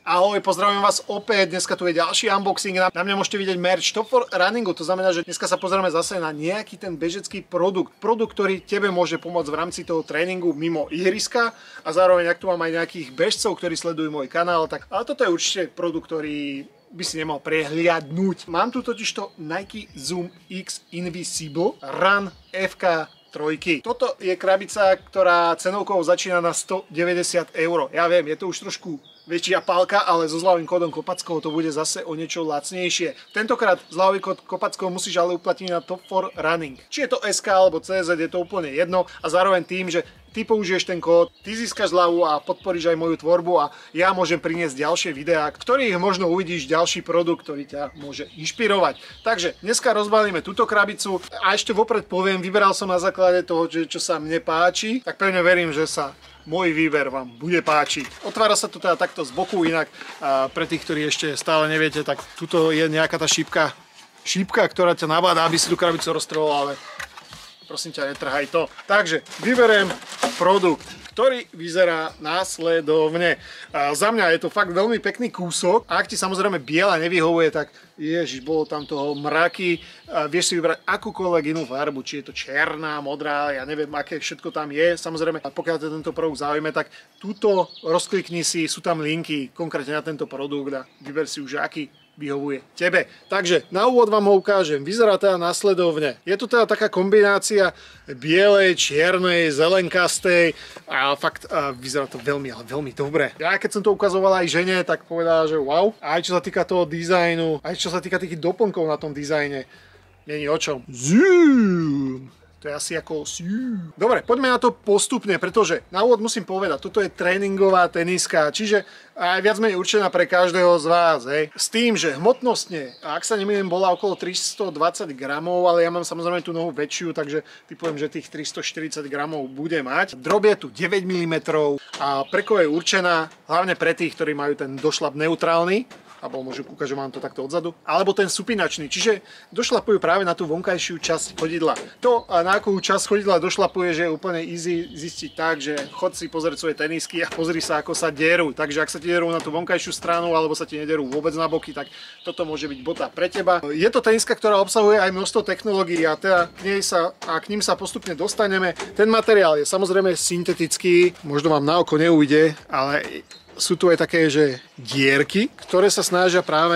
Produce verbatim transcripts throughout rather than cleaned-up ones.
Ahoj, pozdravujem vás opäť, dneska tu je ďalší unboxing, na mňa môžete vidieť merch Top four Runningu, to znamená, že dneska sa pozrieme zase na nejaký ten bežecký produkt, produkt, ktorý tebe môže pomôcť v rámci toho tréningu mimo ihriska a zároveň ak tu mám aj nejakých bežcov, ktorí sledujú môj kanál, tak ale toto je určite produkt, ktorý by si nemal prehliadnúť. Mám tu totižto Nike Zoom X Invisible Run F K tri. Toto je krabica, ktorá cenovkou začína na stodeväťdesiat eur. Ja viem, je to už trošku väčšia pálka, ale so zľavovým kódom Kopackého to bude zase o niečo lacnejšie. Tentokrát zľavový kód Kopackého musíš ale uplatniť na Top four Running. Či je to es ká alebo cé zet, je to úplne jedno a zároveň tým, že ty použiješ ten kód, ty získaš zľavu a podporíš aj moju tvorbu a ja môžem priniesť ďalšie videá, ktorých možno uvidíš ďalší produkt, ktorý ťa môže inšpirovať. Takže dneska rozbalíme túto krabicu a ešte vopred poviem, vyberal som na základe toho, čo sa mne páči, tak pevne verím, že sa môj výber vám bude páčiť. Otvára sa to teda takto z boku, inak pre tých, ktorí ešte stále neviete, tak tuto je nejaká tá šípka, šípka, ktorá ťa nabáda, aby si tú krabicu roztrhol, ale prosím ťa, netrhaj to. Takže vyberiem produkt, ktorý vyzerá následovne. Za mňa je to fakt veľmi pekný kúsok. A ak ti samozrejme biela nevyhovuje, tak ježiš, bolo tam toho mraky. Vieš si vybrať akúkoľvek inú farbu, či je to černá, modrá, ja neviem, aké všetko tam je. Samozrejme, pokiaľ te tento produkt zaujíme, tak túto rozklikni si, sú tam linky konkrétne na tento produkt a vyber si už aký vyhovuje tebe. Takže na úvod vám ho ukážem. Vyzerá teda následovne. Je to teda taká kombinácia bielej, čiernej, zelenkastej a fakt a vyzerá to veľmi, ale veľmi dobre. Ja keď som to ukazoval aj žene, tak povedala, že wow. Aj čo sa týka toho dizajnu, aj čo sa týka tých doplnkov na tom dizajne, není o čom. Zoom. To je asi ako... Dobre, poďme na to postupne, pretože na úvod musím povedať, toto je tréningová teniska, čiže aj viac menej určená pre každého z vás, hej. S tým, že hmotnostne, ak sa nemýlim, bola okolo tristodvadsať gramov, ale ja mám samozrejme tú nohu väčšiu, takže typujem, že tých tristoštyridsať gramov bude mať. Drob je tu deväť milimetrov a pre koho je určená, hlavne pre tých, ktorí majú ten došlap neutrálny, alebo môžu ukážem vám to takto odzadu, alebo ten supinačný, čiže došlapujú práve na tú vonkajšiu časť chodidla. To, na akú časť chodidla došlapuje, že je úplne easy zistiť tak, že chod si pozrieť svoje tenisky a pozri sa, ako sa derú. Takže ak sa ti derú na tú vonkajšiu stranu, alebo sa ti nederú vôbec na boky, tak toto môže byť bota pre teba. Je to teniska, ktorá obsahuje aj množstvo technológií a teda k nej sa, a k ním sa postupne dostaneme. Ten materiál je samozrejme syntetický, možno vám na oko neujde, ale sú tu aj také, že dierky, ktoré sa snažia práve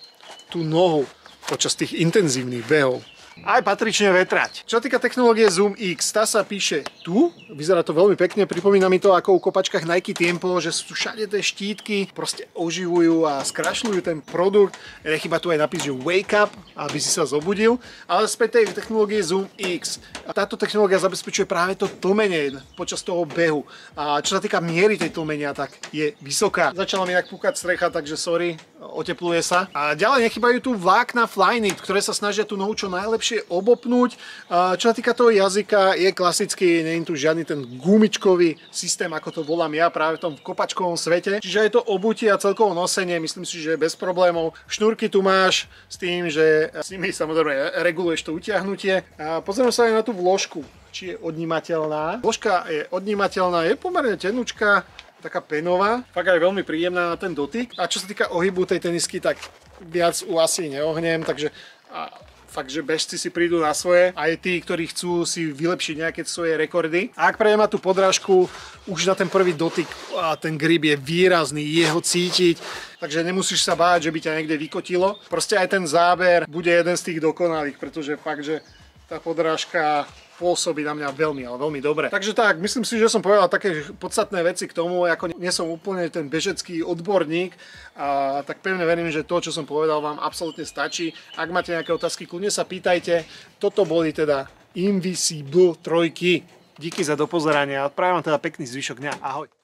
tú nohu počas tých intenzívnych behov aj patrične vetrať. Čo sa týka technológie Zoom X, tá sa píše tu, vyzerá to veľmi pekne, pripomína mi to ako u kopačkách Nike Tempo, že sú všade tie štítky, proste oživujú a skrašľujú ten produkt. Nechýba tu aj napis, že wake up, aby si sa zobudil, ale späť tej technológie Zoom X. A táto technológia zabezpečuje práve to tlmenie počas toho behu. A čo sa týka miery tej tlmenia, tak je vysoká. Začala mi inak púkať strecha, takže sorry, otepluje sa. A ďalej nechýbajú tu vlákna Flyknit, ktoré sa snažia tú nohu čo najlepšie obopnúť. Čo sa týka toho jazyka, je klasický, nie je tu žiadny ten gumičkový systém, ako to volám ja práve v tom kopačkovom svete. Čiže je to obutie a celkovo nosenie, myslím si, že bez problémov. Šnúrky tu máš s tým, že s nimi samozrejme reguluješ to utiahnutie. Pozrieme sa aj na tú vložku, či je odnímateľná. Vložka je odnímateľná, je pomerne tenučká, taká penová, fakt aj veľmi príjemná na ten dotyk. A čo sa týka ohybu tej tenisky, tak viac u asi neohnem, takže a fakt, že bežci si prídu na svoje, aj tí, ktorí chcú si vylepšiť nejaké svoje rekordy. A ak prejdem na tú podrážku, už na ten prvý dotyk a ten grip je výrazný, je ho cítiť, takže nemusíš sa báť, že by ťa niekde vykotilo. Proste aj ten záber bude jeden z tých dokonalých, pretože fakt, že tá podrážka pôsobí na mňa veľmi, ale veľmi dobre. Takže tak, myslím si, že som povedal také podstatné veci k tomu, ako nie som úplne ten bežecký odborník, a tak pevne verím, že to, čo som povedal, vám absolútne stačí. Ak máte nejaké otázky, kľudne sa pýtajte. Toto boli teda Invisible tri. Díky za dopozeranie a prajem vám teda pekný zvyšok dňa. Ahoj.